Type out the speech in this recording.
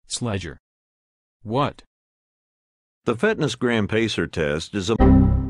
Sledger. What? The Fitness Gram Pacer test is a